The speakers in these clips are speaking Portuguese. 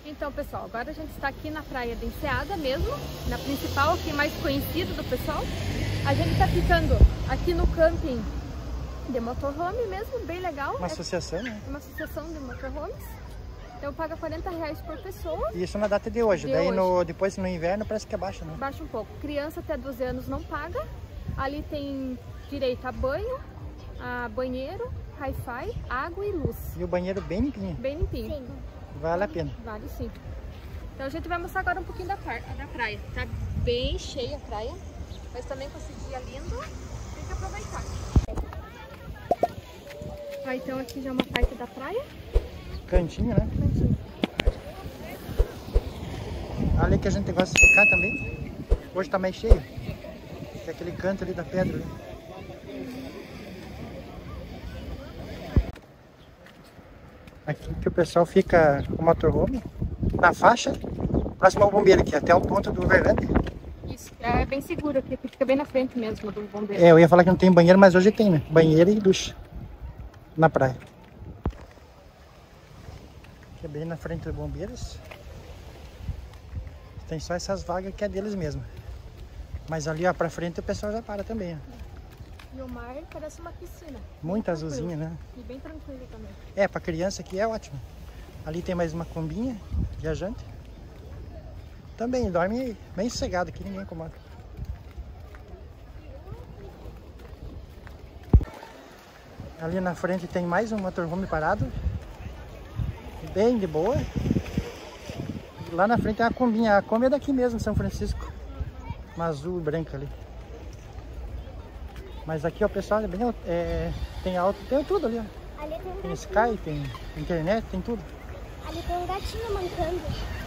Então, pessoal, agora a gente está aqui na praia de Enseada mesmo, na principal, aqui mais conhecida do pessoal. A gente está ficando aqui no camping de motorhome mesmo, bem legal. Uma associação, né? Uma associação de motorhomes. Então paga R$40 por pessoa. Isso na data de hoje. Daí depois no inverno parece que abaixa, né? Baixa um pouco. Criança até 12 anos não paga. Ali tem direito a banho, a banheiro, hi-fi, água e luz. E o banheiro bem limpinho. Bem limpinho. Sim. Vale a pena. Vale sim. Então a gente vai mostrar agora um pouquinho da praia. Tá bem cheia a praia, mas também com esse dia lindo, tem que aproveitar. Então aqui já é uma parte da praia. Cantinho, né? Cantinho. Ali que a gente gosta de ficar também. Hoje tá mais cheio. Que é aquele canto ali da pedra. Ali. Aqui que o pessoal fica com o motorhome na faixa, próximo ao bombeiro aqui, até o ponto do Overlander. Isso, é bem seguro aqui, fica bem na frente mesmo do bombeiro. É, eu ia falar que não tem banheiro, mas hoje tem, né? Banheiro e ducha na praia. Aqui é bem na frente dos bombeiros. Tem só essas vagas que é deles mesmo. Mas ali ó, pra frente o pessoal já para também. Ó. E o mar parece uma piscina. Muito azulzinha, né? E bem tranquilo também. É, pra criança aqui é ótimo. Ali tem mais uma combinha, viajante. Também dorme bem sossegado aqui, ninguém incomoda. Ali na frente tem mais um motorhome parado. Bem de boa. E lá na frente tem uma combinha. A Kombi é daqui mesmo, São Francisco. Uma azul e branca ali. Mas aqui ó, o pessoal é bem, tem alto, tem tudo ali, ó. Ali tem um Tem gatinho. Sky, tem internet, tem tudo. Ali tem um gatinho mancando.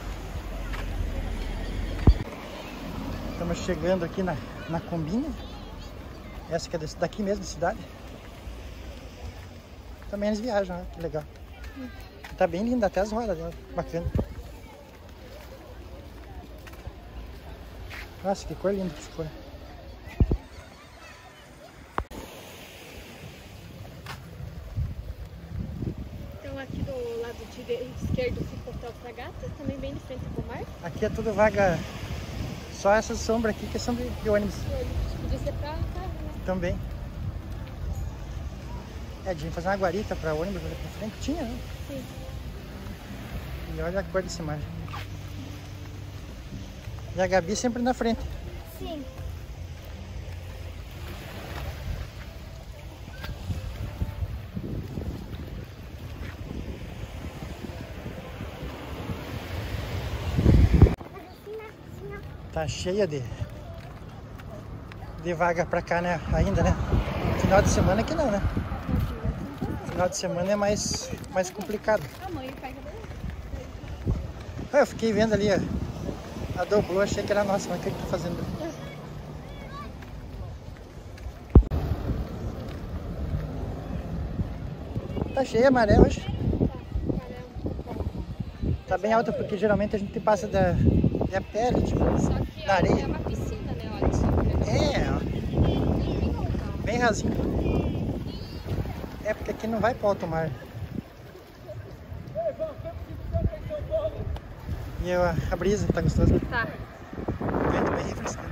Estamos chegando aqui na combinha. Essa que é daqui mesmo, da cidade. Também eles viajam, ó, que legal. Tá bem linda, até as rodas dela, bacana. Nossa, que cor linda que ficou. Então aqui do lado esquerdo fica o Hotel Fragata, também bem de frente com o mar. Aqui é tudo vaga, só essa sombra aqui que são de ônibus. Podia ser pra carro, né? Também. É, de fazer uma guarita pra ônibus ali pra frente, tinha, né? Sim. E olha a cor desse mar. E a Gabi sempre na frente. Sim. Tá cheia de vaga pra cá, né? Ainda, né? Final de semana que não, né? Final de semana é mais complicado. A mãe pega daí. Eu fiquei vendo ali, ó. A Doblô, achei que era nossa, mas o que que tá fazendo? Tá cheia a maré hoje. Tá bem alta porque geralmente a gente passa da pele, tipo, Só que da ó, areia. é uma piscina, né? Olha só. É, ó. Bem rasinho. É porque aqui não vai pro alto mar. E a brisa tá gostosa, né? Tá. O vento bem refrescante.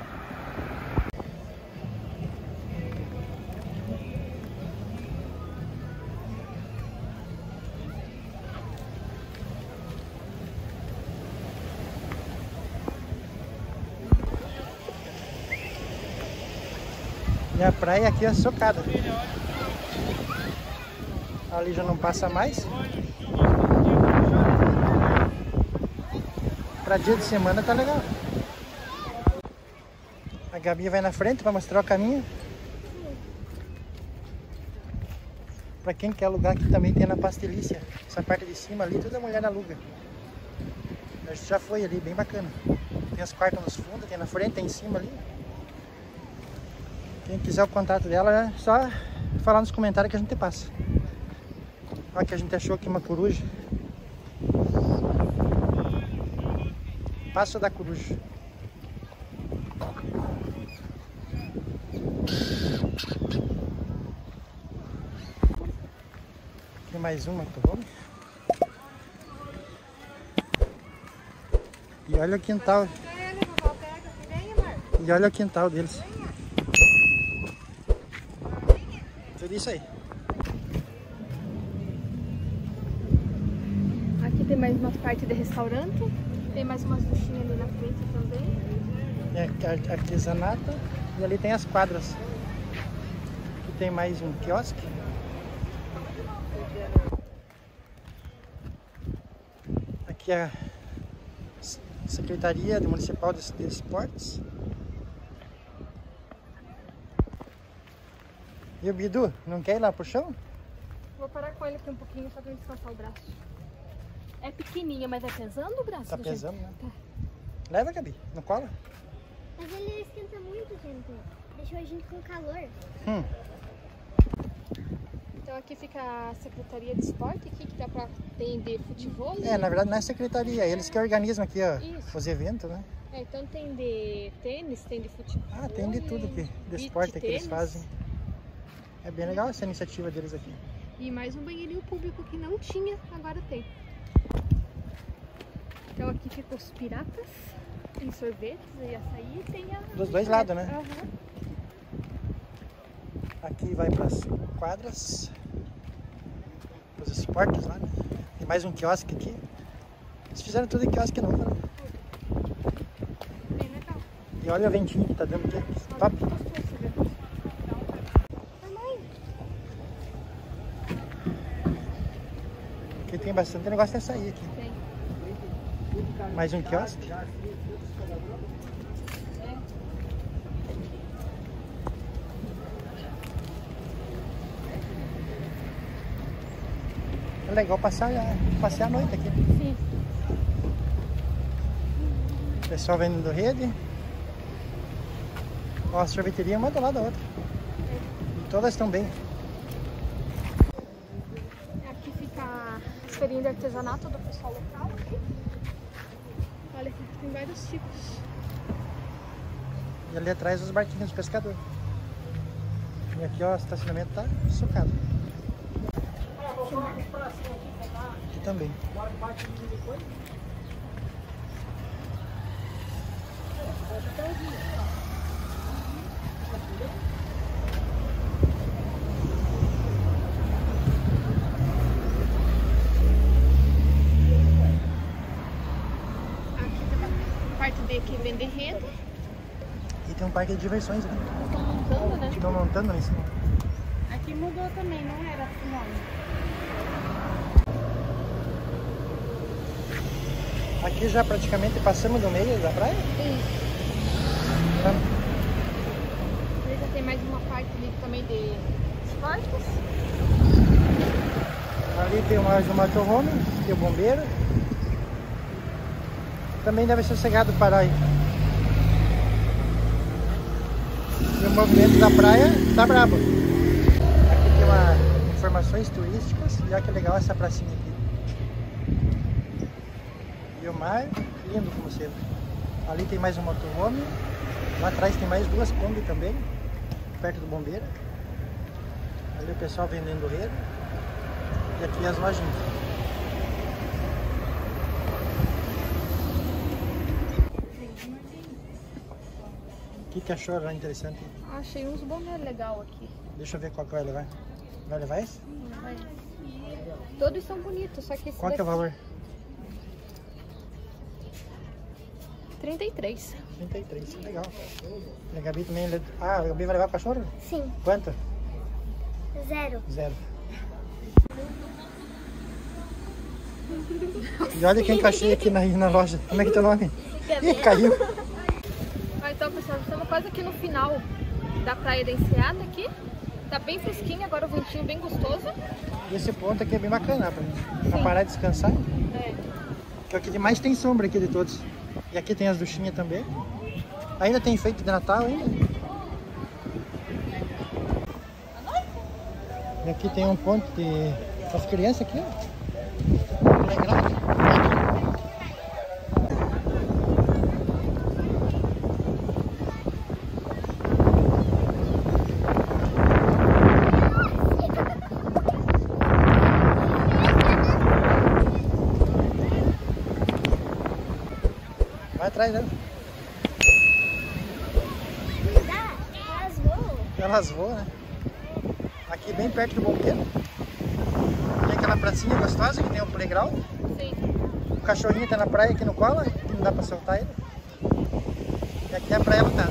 E a praia aqui é socada. Ali já não passa mais. Pra dia de semana tá legal. A Gabi vai na frente para mostrar o caminho. Pra quem quer alugar, aqui também tem na Pastelícia. Essa parte de cima ali, toda mulher aluga. A gente já foi ali, bem bacana. Tem os quartos nos fundos, tem na frente, tem em cima ali. Quem quiser o contato dela, é só falar nos comentários que a gente passa. Olha que a gente achou aqui uma coruja. Passo da Coruja. Tem mais uma motorhome. E olha o quintal. E olha o quintal deles. Tudo isso aí. Aqui tem mais uma parte de restaurante. Tem mais umas duchinhas ali na frente também. É artesanato. E ali tem as quadras. Aqui tem mais um quiosque. Aqui é a Secretaria Municipal de Esportes. E o Bidu, não quer ir lá pro chão? Vou parar com ele aqui um pouquinho só pra ele descansar o braço. É pequenininha, mas é pesando o braço? Tá pesando, né? Tá. Leva, Gabi, não cola? Mas ele esquenta muito, gente. Deixou a gente com calor. Então aqui fica a Secretaria de Esporte, aqui que dá pra atender futebol. É, na verdade não é secretaria, é eles que organizam aqui, ó, Isso. os eventos, né? É, então tem de tênis, tem de futebol. Ah, tem de tudo aqui, de beach esporte que eles tênis. fazem. É bem legal essa iniciativa deles aqui. E mais um banheirinho público que não tinha, agora tem. Então aqui ficam os piratas, tem sorvetes e açaí, tem a... Dos dois lados, né? Aham. Aqui vai para as quadras, os esportes lá, né? Tem mais um quiosque aqui. Eles fizeram tudo em quiosque novo, né? Bem legal. E olha o ventinho que tá dando aqui. Top. Aqui tem bastante negócio de açaí aqui. Tem. Mais um quiosque. É legal passear a noite aqui. Sim. Pessoal vendendo rede. Ó, a sorveteria uma do lado da outra. E todas estão bem. Aqui fica a feirinha de artesanato do pessoal local. Aqui. Olha aqui, tem vários tipos. E ali atrás os barquinhos dos pescadores. E aqui, ó, o estacionamento tá socado. Aqui também. Aqui tem a parte de que vende rede. E tem um parque de diversões, né? Estão montando, né? Estão montando ali em cima. Aqui mudou também, não era assim, nome. Aqui já praticamente passamos do meio da praia. Isso. Tá? Já tem mais uma parte ali também de esportes. Ali tem mais um motorhome, tem o bombeiro. Também deve ser sossegado para aí. E o movimento da praia tá brabo. Aqui tem uma informações turísticas. E olha que legal essa pracinha aqui. E o mar, lindo como sempre. Ali tem mais um motorhome. Lá atrás tem mais duas Kombi também, perto do bombeiro. Ali o pessoal vendendo rede. E aqui as lojinhas. O que achou lá interessante? Achei uns bonés legal aqui. Deixa eu ver qual que vai levar. Vai levar esse? Todos são bonitos, só que esse Qual que é o valor? 33. 33, legal. E a Gabi também... Ah, a Gabi vai levar o cachorro? Sim. Quanto? 0. 0. E olha quem que eu achei aqui na loja. Como é que é teu nome? Ih, caiu. Então, pessoal, estamos quase aqui no final da praia da Enseada aqui. Tá bem fresquinho, agora o ventinho bem gostoso. E esse ponto aqui é bem bacana pra parar e descansar. É. Que é o que mais tem sombra aqui de todos. E aqui tem as duchinhas também. Ainda tem enfeite de Natal ainda. E aqui tem um ponto de as crianças aqui, ó. Legal. atrás dela. Elas voam. Elas voam, né? Aqui bem perto do bombeiro. Tem aquela pracinha gostosa que tem um playground. Sim. O cachorrinho tá na praia aqui no colo, que não dá pra soltar ele. E aqui é a praia lotada.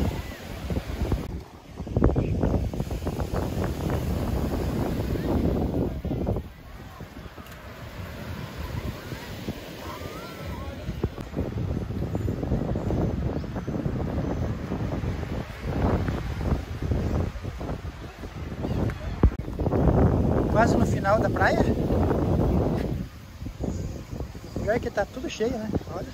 Quase no final da praia. Pior que tá tudo cheio, né? Olha.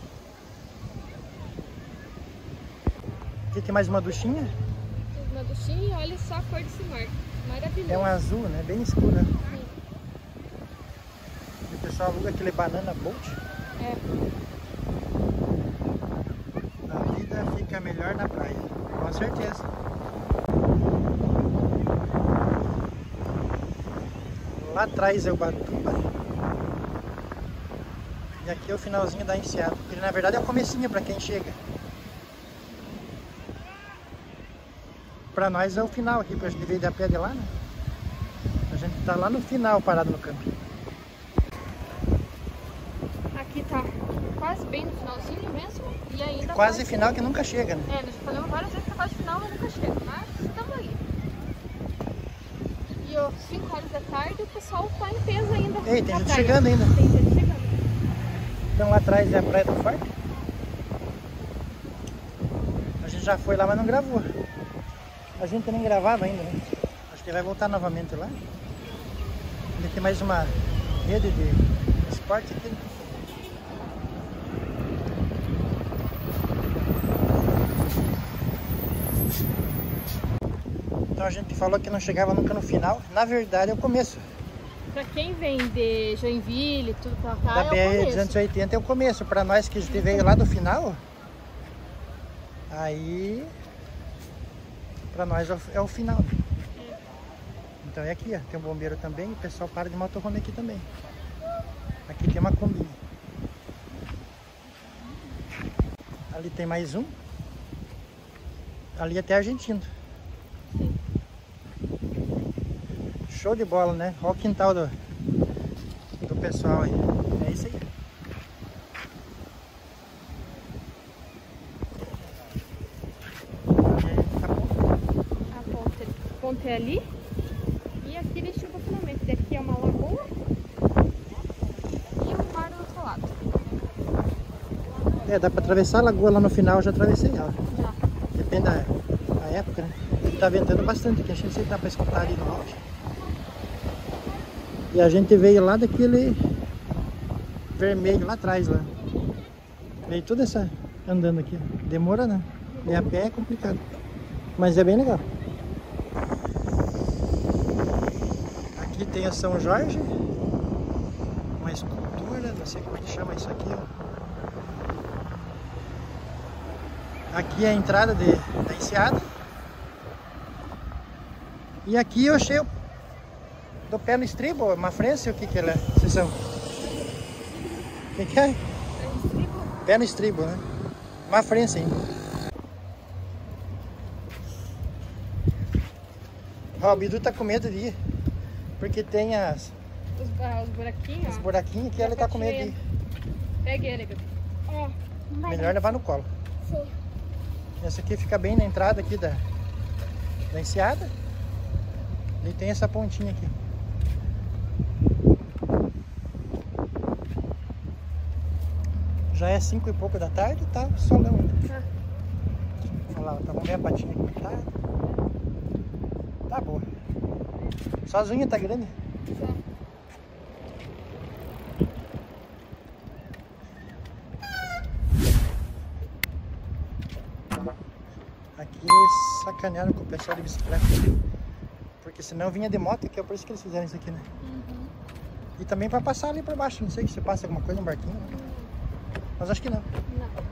Aqui tem mais uma duchinha. Uma duchinha e olha só a cor desse mar. Maravilhoso. É um azul, né? Bem escuro, né? Sim. E o pessoal aluga aquele banana boat. É. A vida fica melhor na praia. Com certeza. Lá atrás é o Batuba. E aqui é o finalzinho da Enseada. Ele na verdade é o comecinho para quem chega. Para nós é o final aqui, pra gente veio a pé de lá, né? A gente tá lá no final parado no camping. Aqui tá quase bem no finalzinho mesmo. E ainda Quase final que nunca chega, né? É, nós já falamos várias vezes que é quase final, mas nunca chega. Mas estamos aí. E ó, 5 horas da tarde o pessoal tá em peso ainda. Ei, tem na gente praia. chegando ainda. Tem gente chegando. Então lá atrás é a Praia do Forte. A gente já foi lá, mas não gravou. A gente nem gravava ainda, né? Acho que vai voltar novamente lá. Ainda tem mais uma rede de esporte aqui. Então a gente falou que não chegava nunca no final. Na verdade é o começo. Pra quem vem de Joinville, tudo pra cá, Da é o começo. BR-280 é o começo. Pra nós que veio lá do final, aí pra nós é o final. Então é aqui, ó. Tem um bombeiro também e o pessoal para de motorhome aqui também. Aqui tem uma Kombi. Ali tem mais um. Ali até Argentino. Sim. Show de bola, né? Olha o quintal do pessoal aí. É isso aí. A ponte é ali. E aqui ele chuva finalmente. Daqui é uma lagoa. E o mar do outro lado. É, dá pra atravessar a lagoa lá no final, eu já atravessei ela. Já. Depende da época, né? Tá ventando bastante aqui, acho que não sei se dá pra escutar ali no áudio. E a gente veio lá daquele vermelho lá atrás lá. Veio toda essa andando aqui. Demora, né? E a pé é complicado. Mas é bem legal. Aqui tem a São Jorge. Uma escultura, não sei como é que chama isso aqui, ó. Aqui é a entrada da Enseada. E aqui eu achei do pé no estribo, Mafrense, o que que ela é? Vocês são? O que é? Pé no estribo, né? Mafrense ainda. Ó, o Bidu tá com medo de ir. Porque tem Os buraquinhos, os ó. buraquinhos que ele tá com medo de ir. Pega ele, Gabi. É. Melhor levar no colo. Sim. Essa aqui fica bem na entrada aqui da Enseada. E tem essa pontinha aqui. Já é 5 e pouco da tarde, tá solão ainda. Olha lá, tá, vamos ver a patinha como tá. Tá boa. Só as unhas tá grande. Aqui eles sacanearam com o pessoal de bicicleta. Porque senão vinha de moto, que é por isso que eles fizeram isso aqui, né? Uhum. E também para passar ali por baixo, não sei se passa alguma coisa no barquinho. Mas acho que não. Não.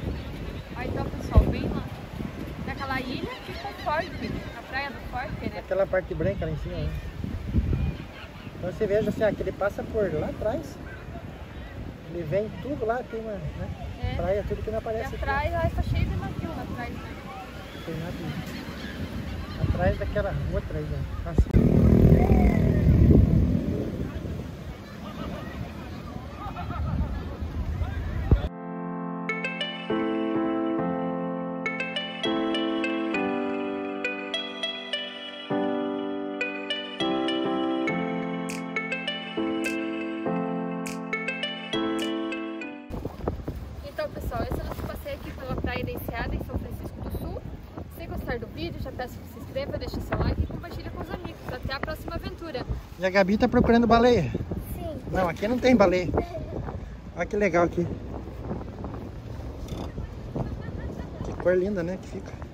Aí então, pessoal, bem lá. Naquela ilha fica o Forte, a praia do Forte, né? aquela parte branca lá em cima, né? Então você veja assim, que ele passa por lá atrás. Ele vem tudo lá, tem uma praia, tudo que não aparece. E a praia está cheia de navio lá atrás, né? Tem navio. Atrás daquela outra aí, né? Nossa. Então, pessoal, esse é o nosso passeio aqui pela Praia da Enseada, em São Francisco do Sul. Se gostar do vídeo, já peço que se inscreva, deixe seu like e compartilhe com os amigos. Até a próxima aventura! E a Gabi tá procurando baleia? Sim. Não, aqui não tem baleia. Olha que legal aqui. Que cor linda, né? Que fica.